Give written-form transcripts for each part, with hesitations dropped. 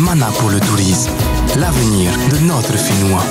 Mana pour le tourisme, l'avenir de notre Finnois.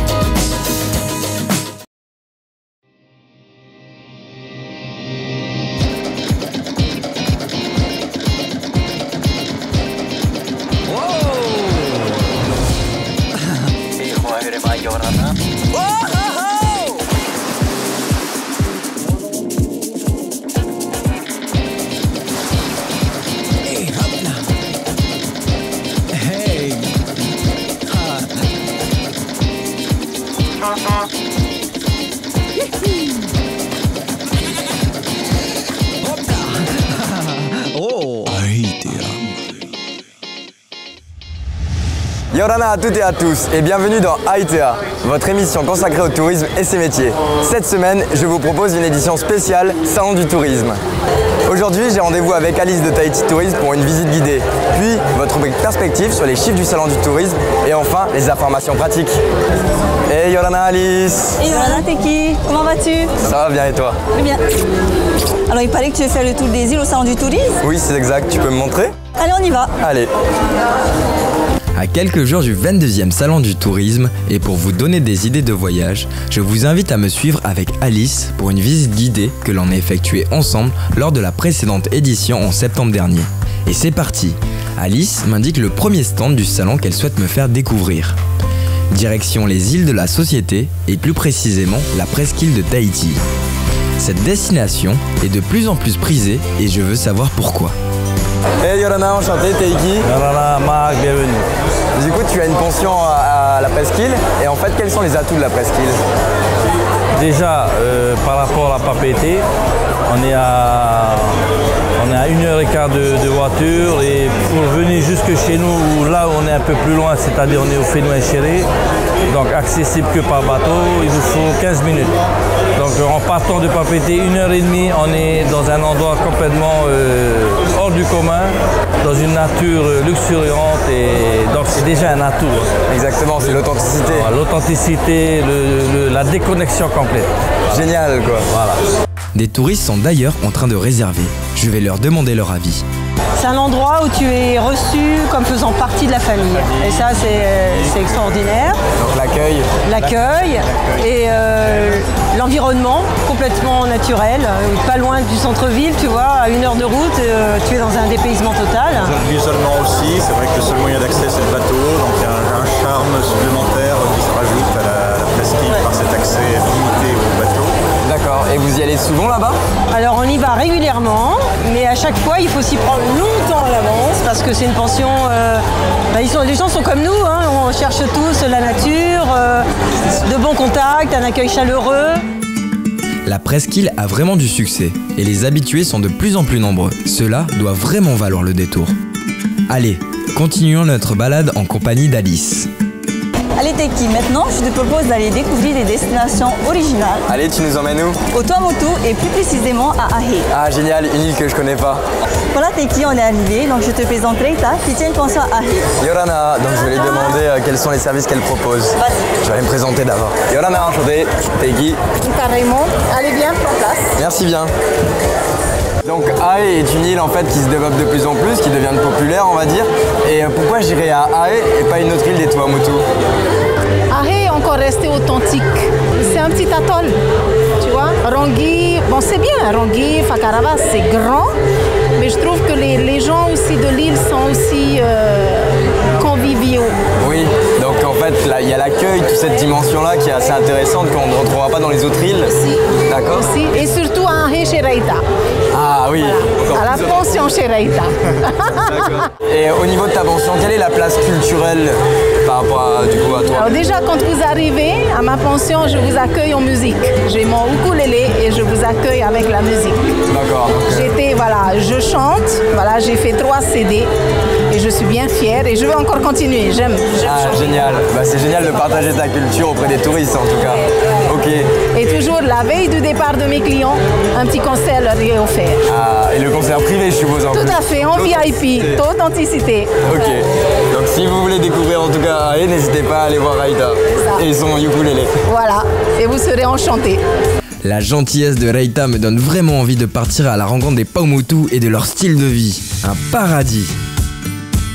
Yorana à toutes et à tous et bienvenue dans Aitea, votre émission consacrée au tourisme et ses métiers. Cette semaine, je vous propose une édition spéciale Salon du tourisme. Aujourd'hui, j'ai rendez-vous avec Alice de Tahiti Tourisme pour une visite guidée, puis votre rubrique perspective sur les chiffres du Salon du tourisme et enfin les informations pratiques. Hey Yorana, Alice. Et Yorana Teki, comment vas-tu? Ça va bien et toi? Très bien. Alors il paraît que tu veux faire le tour des îles au Salon du tourisme? Oui, c'est exact, tu peux me montrer? Allez, on y va. Allez. À quelques jours du 22e Salon du tourisme, et pour vous donner des idées de voyage, je vous invite à me suivre avec Alice pour une visite guidée que l'on a effectuée ensemble lors de la précédente édition en septembre dernier. Et c'est parti! Alice m'indique le premier stand du salon qu'elle souhaite me faire découvrir. Direction les îles de la Société, et plus précisément la presqu'île de Tahiti. Cette destination est de plus en plus prisée et je veux savoir pourquoi. Hey Yorana, enchanté, t'es qui? Yorana, Marc, bienvenue. Du coup, tu as une pension à la presqu'île et en fait, quels sont les atouts de la presqu'île? Déjà, par rapport à Papeete, on est à 1h15 de voiture et pour venir jusque chez nous, là où on est un peu plus loin, c'est-à-dire on est au Fénois-Chéré, donc accessible que par bateau, il nous faut 15 minutes. Donc en partant de Papeete, 1h30, on est dans un endroit complètement hors du commun, dans une nature luxuriante et donc c'est déjà un atout. Exactement, c'est l'authenticité. L'authenticité, la déconnexion complète. Génial quoi. Voilà. Des touristes sont d'ailleurs en train de réserver. Je vais leur demander leur avis. C'est un endroit où tu es reçu comme faisant partie de la famille. Et ça, c'est extraordinaire. Donc L'accueil et l'environnement complètement naturel. Pas loin du centre-ville, tu vois, à 1 heure de route, tu es dans un dépaysement total. L'isolement aussi, c'est vrai que le seul moyen d'accès c'est le bateau, donc il y a un charme supplémentaire qui se rajoute à la presqu'île par cet accès limité au bateau. D'accord, et vous y allez souvent là-bas? Alors on y va régulièrement, mais à chaque fois il faut s'y prendre longtemps à l'avance parce que c'est une pension, les gens sont comme nous, hein, on cherche tous la nature, de bons contacts, un accueil chaleureux. La presqu'île a vraiment du succès et les habitués sont de plus en plus nombreux. Cela doit vraiment valoir le détour. Allez, continuons notre balade en compagnie d'Alice. Allez Teki, maintenant je te propose d'aller découvrir des destinations originales. Allez, tu nous emmènes où? Au Tuamotu et plus précisément à Ahe. Ah génial, une île que je connais pas. Voilà Teki, on est arrivé, donc je te présente Reita qui tient une pension à Ahe. Yorana, donc je vais lui demander quels sont les services qu'elle propose. Vas-y. Je vais aller me présenter d'abord. Yorana, enchanté, Teki. Carrément, allez bien, prends place. Merci bien. Donc Ahe est une île en fait qui se développe de plus en plus, qui devient populaire on va dire. Et pourquoi j'irai à Ahe et pas une autre île des Tuamotu? Ahe est encore resté authentique. C'est un petit atoll, tu vois. Rangui, bon c'est bien, Rangui, Fakarava, c'est grand, mais je trouve que les gens aussi de l'île sont aussi conviviaux. Oui, donc en fait là il y a l'accueil, toute cette dimension-là qui est assez intéressante qu'on ne retrouvera pas dans les autres îles. Aussi. D'accord. Aussi. Et surtout à Ahe chez Reita. Ah oui. Voilà. À la pension chez Reita. Et au niveau de ta pension, quelle est la place culturelle par rapport à, du coup, à toi? Alors déjà, quand vous arrivez à ma pension, je vous accueille en musique. J'ai mon ukulélé et je vous accueille avec la musique. D'accord. Je chante, voilà, j'ai fait 3 CD et je suis bien fière et je veux encore continuer. J'aime chanter. Génial. Bah, c'est génial de partager ta culture auprès des touristes en tout cas. Ok. Et toujours la veille du départ de mes clients, un petit concert leur est offert. Ah, et le concert privé, je suppose en plus. Tout à fait, en VIP, authenticité. Ok. Donc si vous voulez découvrir en tout cas Ahe, n'hésitez pas à aller voir Reita et son ukulélé. Voilà, et vous serez enchantés. La gentillesse de Reita me donne vraiment envie de partir à la rencontre des Paumotu et de leur style de vie. Un paradis.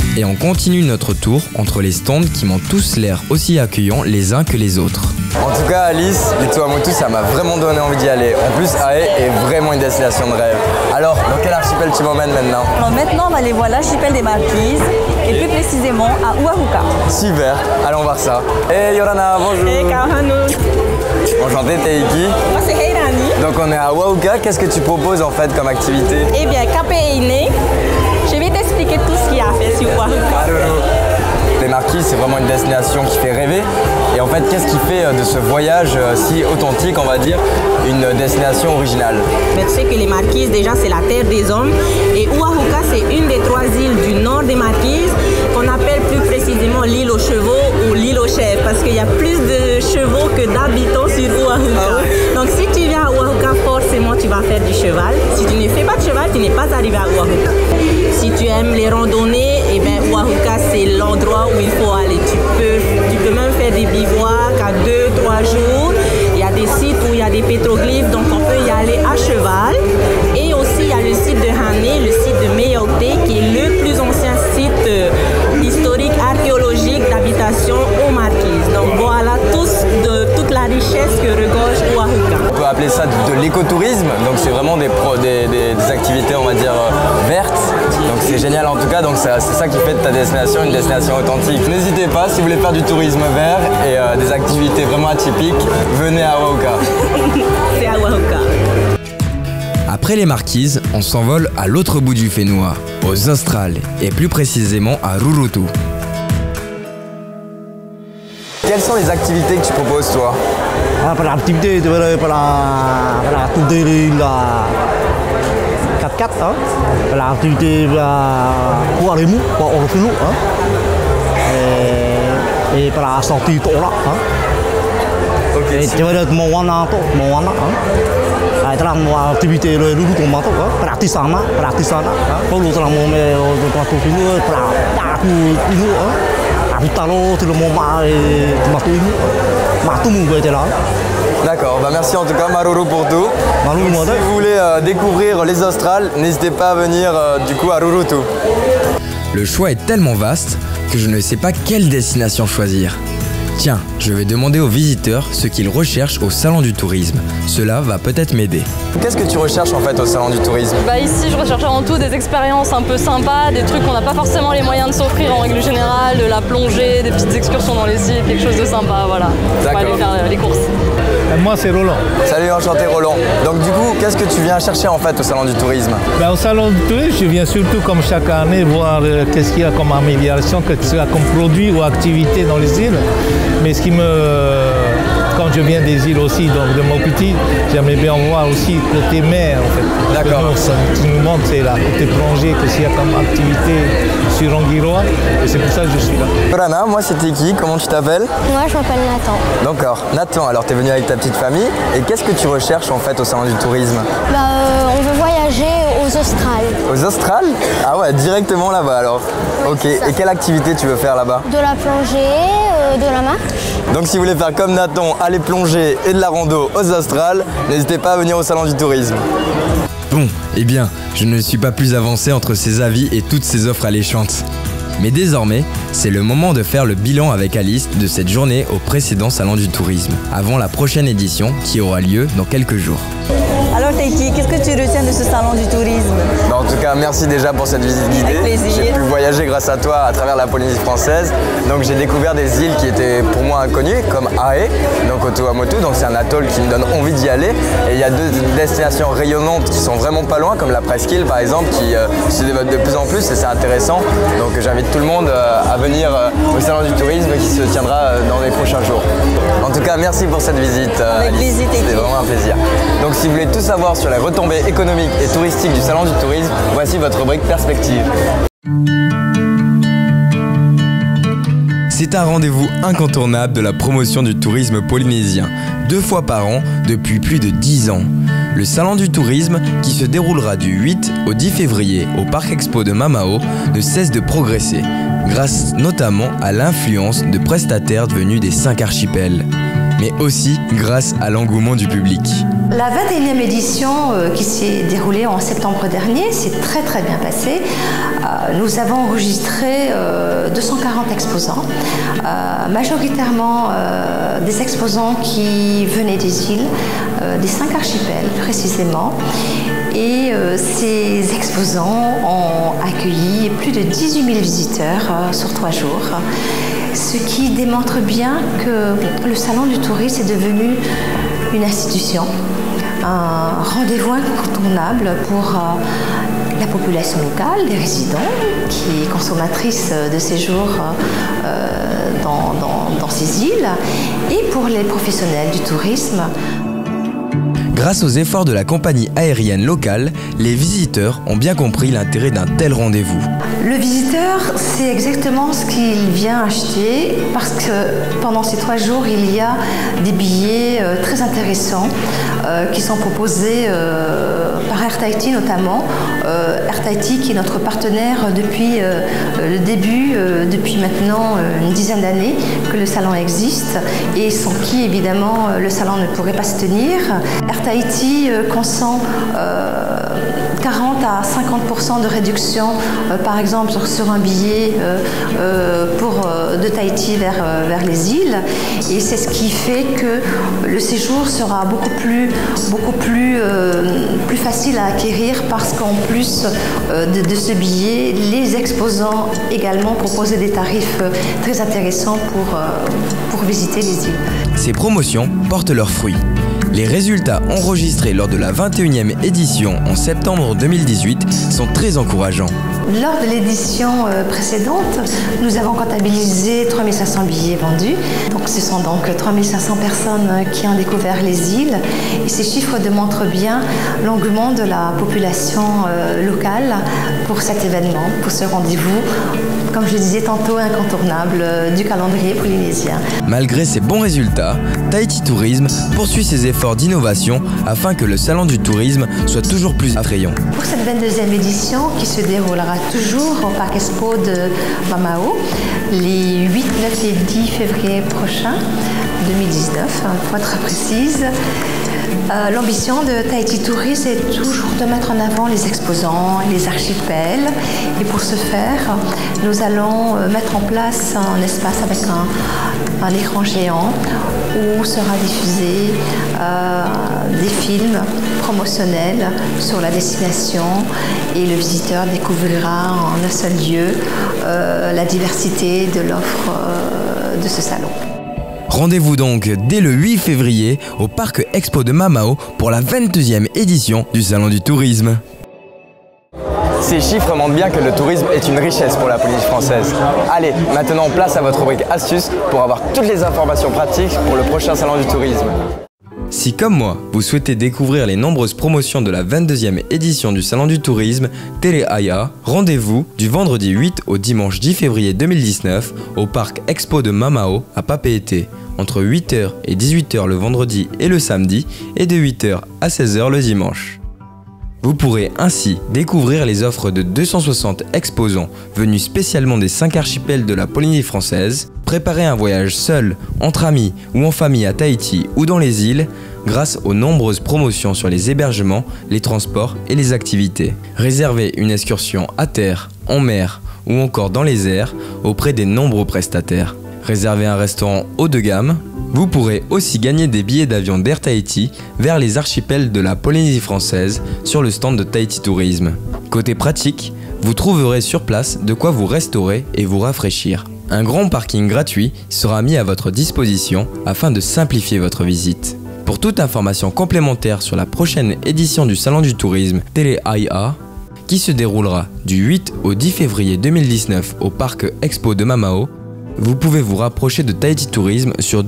Et on continue notre tour entre les stands qui m'ont tous l'air aussi accueillants les uns que les autres. En tout cas, Alice, les Tuamotu, ça m'a vraiment donné envie d'y aller. En plus, Ae est vraiment une destination de rêve. Alors, dans quel archipel tu m'emmènes maintenant? Alors maintenant, on va aller voir l'archipel des Marquises et plus précisément à Oahuka. Super, allons voir ça. Hey Yorana, bonjour. Hey Kahanu. Enchanté, t'es Iki. Moi c'est Heirani. Donc on est à Oahuka, qu'est-ce que tu proposes en fait comme activité? Eh bien, Kapéiné, je vais t'expliquer tout ce qu'il y a à faire sur Oahuka. Les Marquises, c'est vraiment une destination qui fait rêver. Et en fait, qu'est-ce qui fait de ce voyage si authentique, on va dire, une destination originale? Mais tu sais que les Marquises, déjà, c'est la terre des hommes. Et Oahuka, c'est une des 3 îles du nord des Marquises qu'on appelle plus précisément l'île aux chevaux ou l'île aux chèvres parce qu'il y a plus de chevaux que d'habitants sur Oahuka. Donc, si tu viens à Oahuka, forcément, tu vas faire du cheval. Si tu ne fais pas de cheval, tu n'es pas arrivé à Oahuka. Si tu aimes les randonnées, eh bien, Oahuka, c'est l'endroit où il faut aller. Tu peux même faire des bivouacs à 2-3 jours. Il y a des sites où il y a des pétroglyphes, donc on peut y aller à cheval. Et aussi, il y a le site de Hané, le site de Meyote, qui est le plus ancien site historique, archéologique d'habitation aux Marquises. Donc voilà toute la richesse que regorge Oahuka. On peut appeler ça de l'écotourisme, donc c'est vraiment des activités, on va dire, vertes. Donc c'est génial en tout cas, donc c'est ça qui fait de ta destination une destination authentique. N'hésitez pas, si vous voulez faire du tourisme vert et des activités vraiment atypiques, venez à Oahuka. C'est à Oahuka. Après les Marquises, on s'envole à l'autre bout du Fénois, aux Australes, et plus précisément à Rurutu. Quelles sont les activités que tu proposes toi? Pour l'activité, pour la tour de l'île 4x4, hein? Pour l'activité pour les mous, pour le Fénou, hein? Et pour la sortie de là, hein? Ok. Et tu vas être mon wana, hein? Activité le loup ton manteau, pratiquement, pour l'autre mon mais pour tout Fénou, pour la Fénou, hein? D'accord, bah merci en tout cas Maruru pour tout. Donc, si vous voulez découvrir les Australes, n'hésitez pas à venir du coup à Rurutu. Le choix est tellement vaste que je ne sais pas quelle destination choisir. Tiens, je vais demander aux visiteurs ce qu'ils recherchent au salon du tourisme. Cela va peut-être m'aider. Qu'est-ce que tu recherches en fait au salon du tourisme? Ici, je recherche avant tout des expériences un peu sympas, des trucs qu'on n'a pas forcément les moyens de s'offrir en règle générale, de la plongée, des petites excursions dans les îles, quelque chose de sympa, voilà. On va aller faire les courses. Moi, c'est Roland. Salut, enchanté Roland. Donc du coup, qu'est-ce que tu viens chercher en fait au salon du tourisme? Au salon du tourisme, je viens surtout comme chaque année voir qu'est-ce qu'il y a comme amélioration, qu'est-ce qu'il y a comme produit ou activité dans les îles. Mais ce qui quand je viens des îles aussi, donc de Mopiti, j'aimerais bien voir aussi côté mer en fait. D'accord. Ce qui nous montre, c'est la côté plongée, qu'est-ce qu'il y a comme activité sur Anguillois, et c'est pour ça que je suis là. Rana, moi c'était qui? Comment tu t'appelles? Moi je m'appelle Nathan. D'accord, Nathan, alors tu es venu avec ta petite famille, et qu'est-ce que tu recherches en fait au salon du tourisme? On veut voyager aux Australes. Aux Australes? Ah ouais, directement là-bas alors. Ok, et quelle activité tu veux faire là-bas? De la plongée, de la marche. Donc si vous voulez faire comme Nathan, aller plonger et de la rando aux Australes, n'hésitez pas à venir au salon du tourisme. Bon, eh bien, je ne suis pas plus avancé entre ces avis et toutes ces offres alléchantes. Mais désormais, c'est le moment de faire le bilan avec Alice de cette journée au précédent salon du tourisme, avant la prochaine édition qui aura lieu dans quelques jours. Alors Teiki, qu'est-ce que tu retiens de ce salon du tourisme? En tout cas, merci déjà pour cette visite guidée. Avec plaisir. J'ai pu voyager grâce à toi à travers la Polynésie française. Donc j'ai découvert des îles qui étaient pour moi inconnues, comme Ae, donc au Tuamotu. Donc c'est un atoll qui me donne envie d'y aller. Et il y a 2 destinations rayonnantes qui sont vraiment pas loin, comme la Presqu'île par exemple, qui se développe de plus en plus et c'est intéressant. Donc j'invite tout le monde à venir au salon du tourisme qui se tiendra dans les prochains jours. En tout cas, merci pour cette visite. Avec plaisir, c'était vraiment un plaisir. Donc si vous voulez tout savoir sur les retombées économiques et touristiques du salon du tourisme, voici votre rubrique Perspective. C'est un rendez-vous incontournable de la promotion du tourisme polynésien, 2 fois par an depuis plus de 10 ans. Le salon du tourisme, qui se déroulera du 8 au 10 février au Parc Expo de Mamao, ne cesse de progresser, grâce notamment à l'influence de prestataires venus des 5 archipels. mais aussi grâce à l'engouement du public. La 21e édition qui s'est déroulée en septembre dernier s'est très bien passée. Nous avons enregistré 240 exposants, majoritairement des exposants qui venaient des îles, des 5 archipels précisément. Et ces exposants ont accueilli plus de 18 000 visiteurs sur 3 jours. Ce qui démontre bien que le Salon du tourisme est devenu une institution, un rendez-vous incontournable pour la population locale, les résidents, qui est consommatrice de séjours dans ces îles, et pour les professionnels du tourisme. Grâce aux efforts de la compagnie aérienne locale, les visiteurs ont bien compris l'intérêt d'un tel rendez-vous. Le visiteur sait exactement ce qu'il vient acheter parce que pendant ces 3 jours, il y a des billets très intéressants qui sont proposés par Air Tahiti notamment. Air Tahiti qui est notre partenaire depuis le début, depuis maintenant une dizaine d'années que le salon existe et sans qui évidemment le salon ne pourrait pas se tenir. Air Tahiti consent 40 à 50% de réduction par exemple sur un billet de Tahiti vers les îles, et c'est ce qui fait que le séjour sera beaucoup plus facile à acquérir parce qu'en plus de ce billet, les exposants également proposaient des tarifs très intéressants pour visiter les îles. Ces promotions portent leurs fruits. Les résultats enregistrés lors de la 21e édition en septembre 2018 sont très encourageants. Lors de l'édition précédente, nous avons comptabilisé 3500 billets vendus. Donc, ce sont donc 3500 personnes qui ont découvert les îles. Et ces chiffres démontrent bien l'engouement de la population locale pour cet événement, pour ce rendez-vous, comme je le disais tantôt, incontournable du calendrier polynésien. Malgré ces bons résultats, Tahiti Tourisme poursuit ses efforts d'innovation afin que le salon du tourisme soit toujours plus attrayant. Pour cette 22e édition qui se déroulera toujours au Parc Expo de Mamao, les 8, 9 et 10 février prochains, 2019, pour être précise. L'ambition de Tahiti Tourisme est toujours de mettre en avant les exposants, les archipels. Et pour ce faire, nous allons mettre en place un espace avec un écran géant où sera diffusé des films promotionnels sur la destination, et le visiteur découvrira en un seul lieu la diversité de l'offre de ce salon. Rendez-vous donc dès le 8 février au Parc Expo de Mamao pour la 22e édition du Salon du Tourisme. Ces chiffres montrent bien que le tourisme est une richesse pour la Polynésie française. Allez, maintenant place à votre rubrique astuces pour avoir toutes les informations pratiques pour le prochain Salon du Tourisme. Si comme moi, vous souhaitez découvrir les nombreuses promotions de la 22e édition du Salon du Tourisme Teleaya, rendez-vous du vendredi 8 au dimanche 10 février 2019 au Parc Expo de Mamao à Papeete, entre 8h et 18h le vendredi et le samedi, et de 8h à 16h le dimanche. Vous pourrez ainsi découvrir les offres de 260 exposants venus spécialement des 5 archipels de la Polynésie française, préparer un voyage seul, entre amis ou en famille à Tahiti ou dans les îles, grâce aux nombreuses promotions sur les hébergements, les transports et les activités. Réserver une excursion à terre, en mer ou encore dans les airs auprès des nombreux prestataires. Réserver un restaurant haut de gamme. Vous pourrez aussi gagner des billets d'avion d'Air Tahiti vers les archipels de la Polynésie française sur le stand de Tahiti Tourisme. Côté pratique, vous trouverez sur place de quoi vous restaurer et vous rafraîchir. Un grand parking gratuit sera mis à votre disposition afin de simplifier votre visite. Pour toute information complémentaire sur la prochaine édition du Salon du Tourisme Teleaya, qui se déroulera du 8 au 10 février 2019 au Parc Expo de Mamao, vous pouvez vous rapprocher de Tahiti Tourisme sur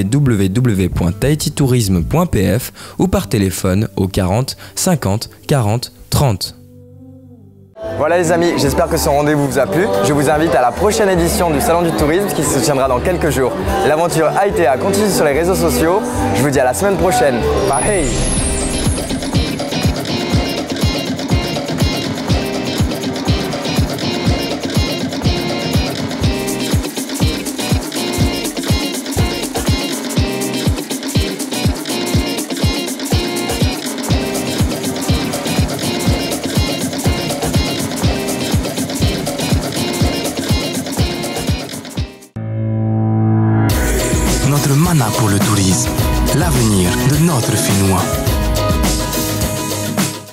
www.tahititourisme.pf ou par téléphone au 40 50 40 30. Voilà les amis, j'espère que ce rendez-vous vous a plu. Je vous invite à la prochaine édition du Salon du Tourisme qui se tiendra dans quelques jours. L'aventure AITA continue sur les réseaux sociaux. Je vous dis à la semaine prochaine. Bye. notre mana pour le tourisme, l'avenir de notre Finnois.